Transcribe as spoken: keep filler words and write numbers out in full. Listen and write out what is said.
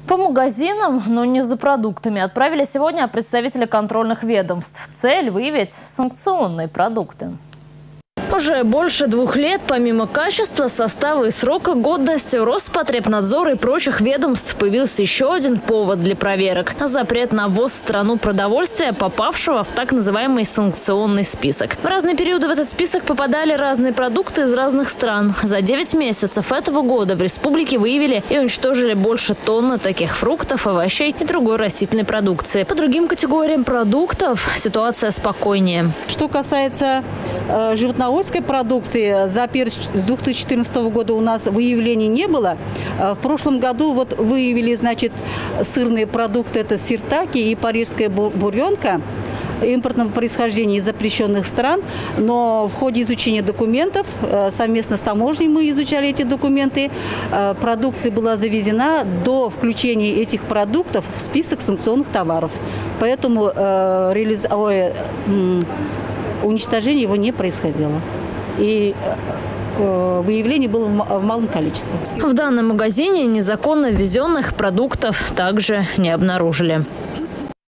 По магазинам, но не за продуктами, отправили сегодня представители контрольных ведомств. Цель – выявить санкционные продукты. Уже больше двух лет, помимо качества, состава и срока годности, у Роспотребнадзора и прочих ведомств появился еще один повод для проверок – запрет на ввоз в страну продовольствия, попавшего в так называемый санкционный список. В разные периоды в этот список попадали разные продукты из разных стран. За девять месяцев этого года в республике выявили и уничтожили больше тонны таких фруктов, овощей и другой растительной продукции. По другим категориям продуктов ситуация спокойнее. Что касается э, животноводства, продукции, за перец с две тысячи четырнадцатого года у нас выявлений не было. В прошлом году вот выявили, значит, сырные продукты, это сиртаки и парижская буренка импортного происхождения из запрещенных стран. Но в ходе изучения документов, совместно с таможней мы изучали эти документы, продукция была завезена до включения этих продуктов в список санкционных товаров. Поэтому э, реализ... Ой, э, уничтожение его не происходило. И выявление было в малом количестве. В данном магазине незаконно ввезенных продуктов также не обнаружили.